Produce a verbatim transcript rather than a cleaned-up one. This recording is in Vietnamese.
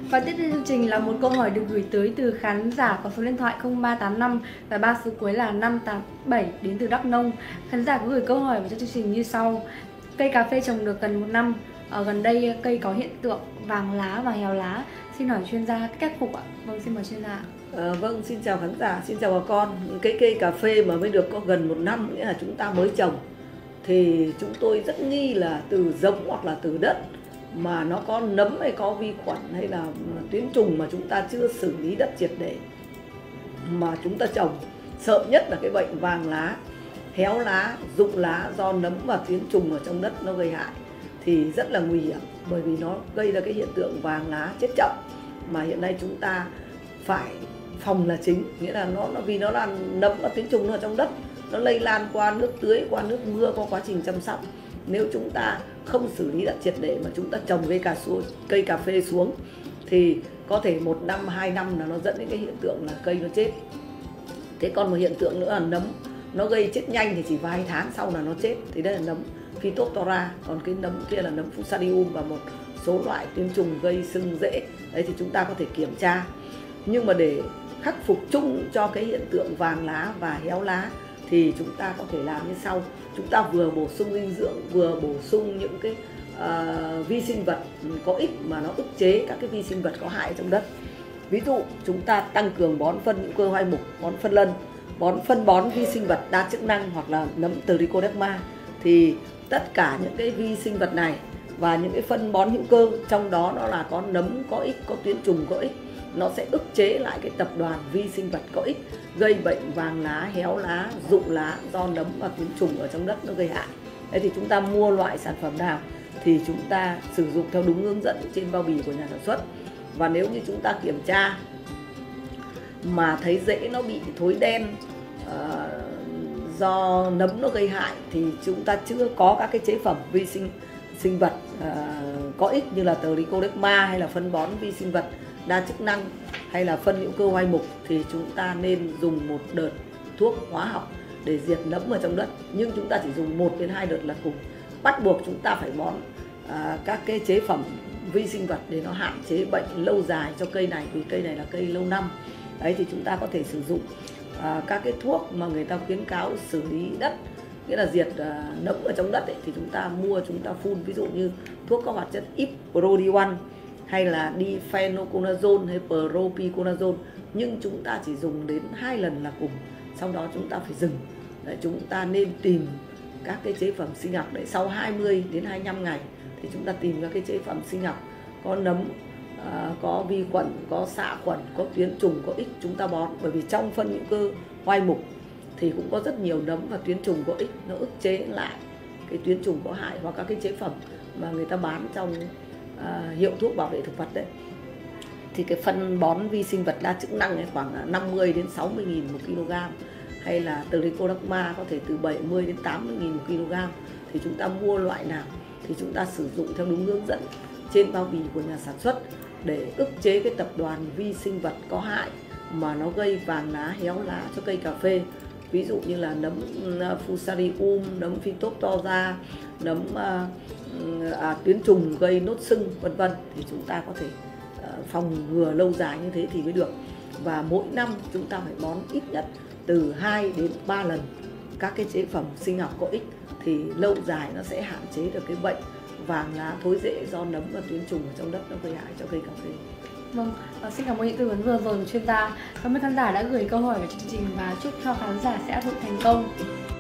Và tiếp theo chương trình là một câu hỏi được gửi tới từ khán giả có số điện thoại không ba tám năm và ba số cuối là năm tám bảy đến từ Đắk Nông. Khán giả có gửi câu hỏi vào cho chương trình như sau: cây cà phê trồng được gần một năm, ở gần đây cây có hiện tượng vàng lá và héo lá, xin hỏi chuyên gia cách khắc phục ạ. Vâng, xin mời chuyên gia. À, vâng, xin chào khán giả, xin chào bà con. Cái cây cà phê mà mới được có gần một năm, nghĩa là chúng ta mới trồng, thì chúng tôi rất nghi là từ giống hoặc là từ đất mà nó có nấm hay có vi khuẩn hay là tuyến trùng mà chúng ta chưa xử lý đất triệt để mà chúng ta trồng. Sợ nhất là cái bệnh vàng lá, héo lá, rụng lá do nấm và tuyến trùng ở trong đất nó gây hại thì rất là nguy hiểm, bởi vì nó gây ra cái hiện tượng vàng lá chết chậm mà hiện nay chúng ta phải phòng là chính. Nghĩa là nó, nó vì nó là nấm và tuyến trùng nó ở trong đất, nó lây lan qua nước tưới, qua nước mưa, qua quá trình chăm sóc. Nếu chúng ta không xử lý đất triệt để mà chúng ta trồng cây cà su, cây cà phê xuống thì có thể một năm, hai năm là nó dẫn đến cái hiện tượng là cây nó chết. Thế còn một hiện tượng nữa là nấm nó gây chết nhanh thì chỉ vài tháng sau là nó chết, thì đây là nấm Phytophthora. Còn cái nấm kia là nấm Fusarium và một số loại tuyến trùng gây sưng rễ. Đấy thì chúng ta có thể kiểm tra. Nhưng mà để khắc phục chung cho cái hiện tượng vàng lá và héo lá thì chúng ta có thể làm như sau. Chúng ta vừa bổ sung dinh dưỡng, vừa bổ sung những cái uh, vi sinh vật có ích mà nó ức chế các cái vi sinh vật có hại trong đất. Ví dụ chúng ta tăng cường bón phân hữu cơ hoai mục, bón phân lân, bón phân bón vi sinh vật đa chức năng hoặc là nấm Trichoderma, thì tất cả những cái vi sinh vật này và những cái phân bón hữu cơ trong đó nó là có nấm có ích, có tuyến trùng có ích, nó sẽ ức chế lại cái tập đoàn vi sinh vật có ích gây bệnh vàng lá, héo lá, rụng lá do nấm và tuyến trùng ở trong đất nó gây hại. Thế thì chúng ta mua loại sản phẩm nào thì chúng ta sử dụng theo đúng hướng dẫn trên bao bì của nhà sản xuất. Và nếu như chúng ta kiểm tra mà thấy rễ nó bị thối đen uh, do nấm nó gây hại thì chúng ta chưa có các cái chế phẩm vi sinh sinh vật uh, có ích như là Trichoderma hay là phân bón vi sinh vật đa chức năng hay là phân hữu cơ hoai mục thì chúng ta nên dùng một đợt thuốc hóa học để diệt nấm ở trong đất, nhưng chúng ta chỉ dùng một đến hai đợt là cùng. Bắt buộc chúng ta phải bón à, các cái chế phẩm vi sinh vật để nó hạn chế bệnh lâu dài cho cây này, vì cây này là cây lâu năm. Đấy thì chúng ta có thể sử dụng à, các cái thuốc mà người ta khuyến cáo xử lý đất, nghĩa là diệt à, nấm ở trong đất ấy, thì chúng ta mua, chúng ta phun, ví dụ như thuốc có hoạt chất Iprodiol hay là difenoconazole hay propiconazole, nhưng chúng ta chỉ dùng đến hai lần là cùng, sau đó chúng ta phải dừng. Đấy, chúng ta nên tìm các cái chế phẩm sinh học để sau hai mươi đến hai mươi lăm ngày thì chúng ta tìm các cái chế phẩm sinh học có nấm, à, có vi khuẩn, có xạ khuẩn, có tuyến trùng có ích chúng ta bón. Bởi vì trong phân hữu cơ hoai mục thì cũng có rất nhiều nấm và tuyến trùng có ích, nó ức chế lại cái tuyến trùng có hại, hoặc các cái chế phẩm mà người ta bán trong À, hiệu thuốc bảo vệ thực vật đấy, thì cái phân bón vi sinh vật đa chức năng ấy khoảng năm mươi đến sáu mươi nghìn một kg, hay là Trichoderma có thể từ bảy mươi đến tám mươi nghìn một kg, thì chúng ta mua loại nào thì chúng ta sử dụng theo đúng hướng dẫn trên bao bì của nhà sản xuất để ức chế cái tập đoàn vi sinh vật có hại mà nó gây vàng lá, héo lá cho cây cà phê. Ví dụ như là nấm Fusarium, nấm Phytophthora, nấm à, à, tuyến trùng gây nốt sưng vân vân, thì chúng ta có thể à, phòng ngừa lâu dài như thế thì mới được. Và mỗi năm chúng ta phải bón ít nhất từ hai đến ba lần các cái chế phẩm sinh học có ích thì lâu dài nó sẽ hạn chế được cái bệnh vàng lá thối rễ do nấm và tuyến trùng ở trong đất nó gây hại cho cây cà phê. Vâng, xin cảm ơn những tư vấn vừa rồi của chuyên gia. Cảm ơn khán giả đã gửi câu hỏi vào chương trình và chúc cho khán giả sẽ áp dụng thành công.